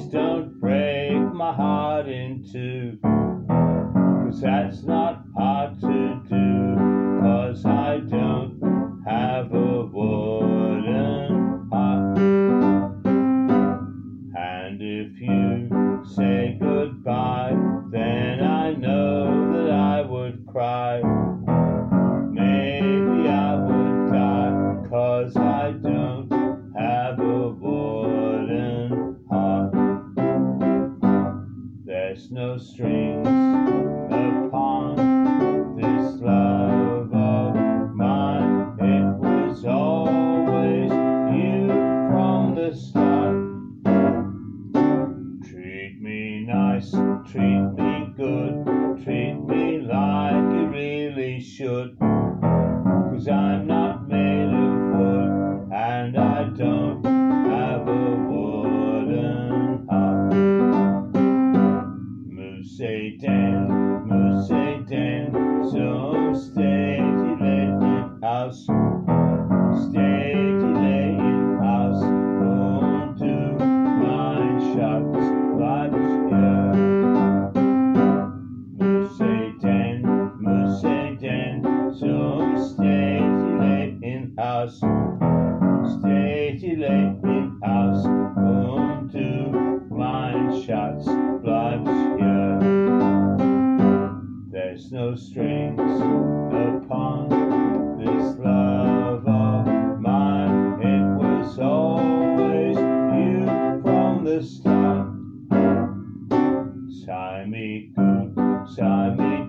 Please don't break my heart in two, 'cause that's not hard to do, 'cause I don't have a wooden heart. And if you say goodbye, then I know that I would cry. Maybe I would die, 'cause I don't have a wooden heart. There's no strings upon this love of mine. It was always you from the start. Treat me nice, treat me good, treat me like you really should, 'cause I'm not made of wood, and I don't have a wooden heart. Musée den, som stillheden aus, stillheden aus, und du, mein Schatz, bleibst hier. Musée den, som stillheden aus, stillheden aus, und du, mein Schatz, bleibst hier. There's no strings upon this love of mine. It was always you from the start. Sei mir gut, sei mir